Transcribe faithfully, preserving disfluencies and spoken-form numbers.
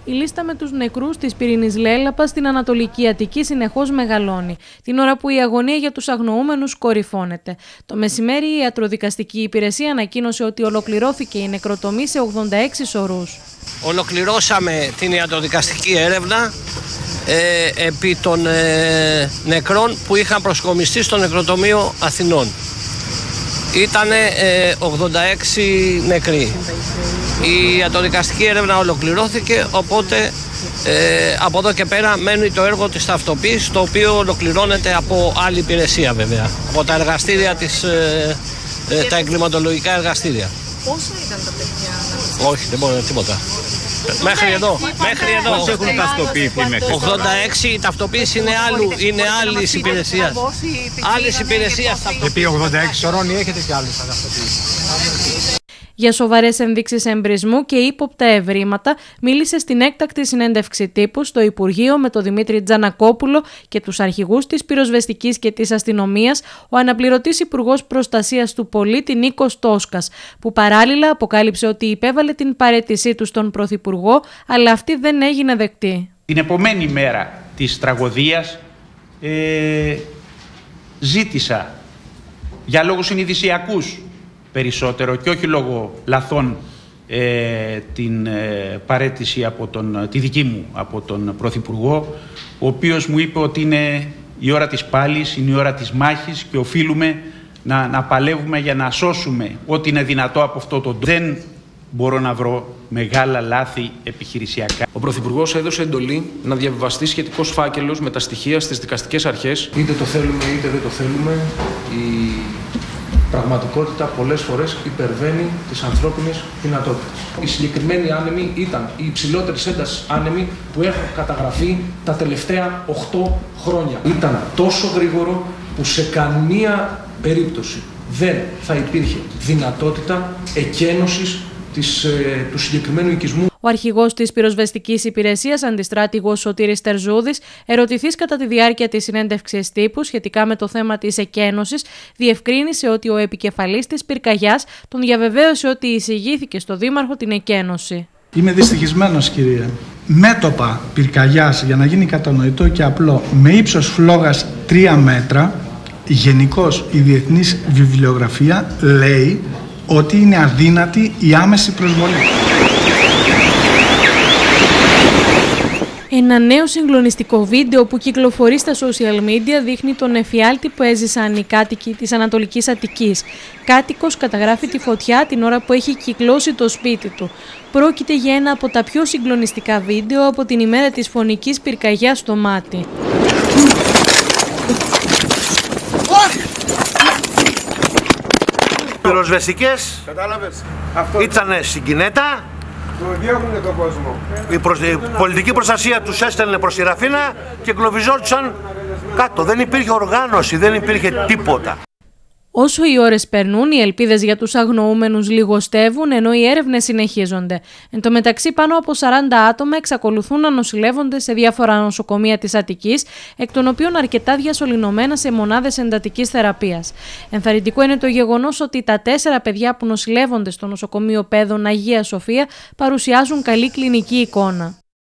Η λίστα με τους νεκρούς της πυρηνής Λέλαπας στην Ανατολική Αττική συνεχώς μεγαλώνει, την ώρα που η αγωνία για τους αγνοούμενους κορυφώνεται. Το μεσημέρι η ιατροδικαστική υπηρεσία ανακοίνωσε ότι ολοκληρώθηκε η νεκροτομή σε ογδόντα έξι σωρούς. Ολοκληρώσαμε την ιατροδικαστική έρευνα ε, επί των ε, νεκρών που είχαν προσκομιστεί στο νεκροτομείο Αθηνών. Ήτανε ε, ογδόντα έξι νεκροί. Η ιατροδικαστική έρευνα ολοκληρώθηκε, οπότε ε, από εδώ και πέρα μένει το έργο της ταυτοποίησης, το οποίο ολοκληρώνεται από άλλη υπηρεσία βέβαια, από τα εργαστήρια της, ε, ε, τα εγκληματολογικά εργαστήρια. Πόσα ήταν τα παιδιά? Όχι, δεν μπορεί τίποτα. Μέχρι εδώ, μέχρι εδώ. Πώς έχουν ταυτοποιηθεί μέχρι? ογδόντα έξι, η ταυτοποίηση είναι, άλλου, είναι άλλης υπηρεσίας. Άλλης υπηρεσίας. Επί ογδόντα έξι ωρών ή έχετε και άλλες ταυτοποιήσεις? Για σοβαρές ενδείξεις εμπρισμού και ύποπτα ευρήματα μίλησε στην έκτακτη συνέντευξη τύπου στο Υπουργείο με τον Δημήτρη Τζανακόπουλο και τους αρχηγούς της πυροσβεστικής και της αστυνομίας ο αναπληρωτής Υπουργός Προστασίας του Πολίτη Νίκος Τόσκας, που παράλληλα αποκάλυψε ότι υπέβαλε την παραίτησή του στον Πρωθυπουργό, αλλά αυτή δεν έγινε δεκτή. Την επομένη μέρα της τραγωδίας ε, ζήτησα για λόγους συνειδησιακούς περισσότερο και όχι λόγω λαθών ε, την ε, παραίτηση από τον, τη δική μου από τον Πρωθυπουργό, ο οποίος μου είπε ότι είναι η ώρα της πάλης, είναι η ώρα της μάχης και οφείλουμε να, να παλεύουμε για να σώσουμε ό,τι είναι δυνατό από αυτό το τρόπο. Δεν μπορώ να βρω μεγάλα λάθη επιχειρησιακά. Ο Πρωθυπουργός έδωσε εντολή να διαβιβαστεί σχετικός φάκελος με τα στοιχεία στις δικαστικές αρχές. Είτε το θέλουμε είτε δεν το θέλουμε, η πραγματικότητα πολλές φορές υπερβαίνει τις ανθρώπινες δυνατότητες. Οι συγκεκριμένοι άνεμοι ήταν οι υψηλότερες έντασης άνεμοι που έχουν καταγραφεί τα τελευταία οκτώ χρόνια. Ήταν τόσο γρήγορο που σε καμία περίπτωση δεν θα υπήρχε δυνατότητα εκένωσης της, ε, του συγκεκριμένου οικισμού. Ο αρχηγός της πυροσβεστικής υπηρεσίας, αντιστράτηγος Σωτήρης Τερζούδης, ερωτηθής κατά τη διάρκεια της συνέντευξης τύπου σχετικά με το θέμα της εκένωσης, διευκρίνησε ότι ο επικεφαλής της πυρκαγιάς τον διαβεβαίωσε ότι εισηγήθηκε στο Δήμαρχο την εκένωση. Είμαι δυστυχισμένος, κυρία. Μέτωπα πυρκαγιάς, για να γίνει κατανοητό και απλό, με ύψος φλόγας τρία μέτρα, γενικώς η διεθνής βιβλιογραφία λέει ότι είναι αδύνατη η άμεση προσβολή. Ένα νέο συγκλονιστικό βίντεο που κυκλοφορεί στα social media δείχνει τον εφιάλτη που έζησαν οι κάτοικοι της Ανατολικής Αττικής. Κάτοικος καταγράφει τη φωτιά την ώρα που έχει κυκλώσει το σπίτι του. Πρόκειται για ένα από τα πιο συγκλονιστικά βίντεο από την ημέρα της φωνικής πυρκαγιάς στο Μάτι. Οι πυροσβεστικές ήτανε στην Κινέτα. Τον κόσμο. Η, προς... η πολιτική προστασία τους έστελνε προς τη Ραφίνα και εγκλωβιζόντουσαν κάτω. Δεν υπήρχε οργάνωση, δεν υπήρχε τίποτα. Όσο οι ώρες περνούν, οι ελπίδες για τους αγνοούμενους λιγοστεύουν, ενώ οι έρευνες συνεχίζονται. Εν τω μεταξύ, πάνω από σαράντα άτομα εξακολουθούν να νοσηλεύονται σε διάφορα νοσοκομεία της Αττικής, εκ των οποίων αρκετά διασωληνωμένα σε μονάδες εντατικής θεραπείας. Ενθαρρυντικό είναι το γεγονός ότι τα τέσσερα παιδιά που νοσηλεύονται στο νοσοκομείο Πέδων Αγία Σοφία παρουσιάζουν καλή κλινική εικόνα.